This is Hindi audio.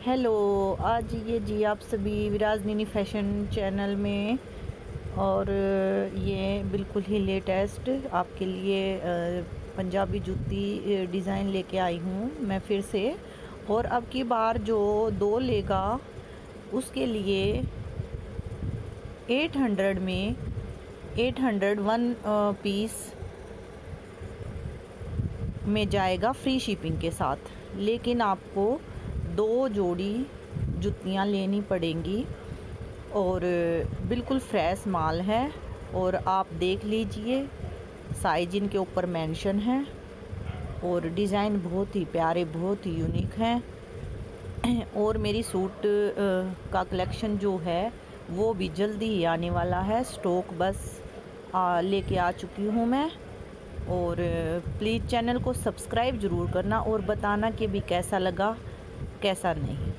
हेलो, आज ये जी आप सभी विराजनीनी फैशन चैनल में और ये बिल्कुल ही लेटेस्ट आपके लिए पंजाबी जूती डिज़ाइन लेके आई हूँ मैं फिर से। और अब की बार जो 2 लेगा उसके लिए 800 में 801 पीस में जाएगा फ्री शिपिंग के साथ। लेकिन आपको 2 जोड़ी जुतियाँ लेनी पड़ेंगी और बिल्कुल फ्रेश माल है। और आप देख लीजिए, साइज इनके ऊपर मेंशन है और डिज़ाइन बहुत ही प्यारे, बहुत ही यूनिक हैं। और मेरी सूट का कलेक्शन जो है वो भी जल्दी ही आने वाला है। स्टॉक बस लेके आ चुकी हूँ मैं। और प्लीज़ चैनल को सब्सक्राइब ज़रूर करना और बताना कि भी कैसा लगा कैसा नहीं।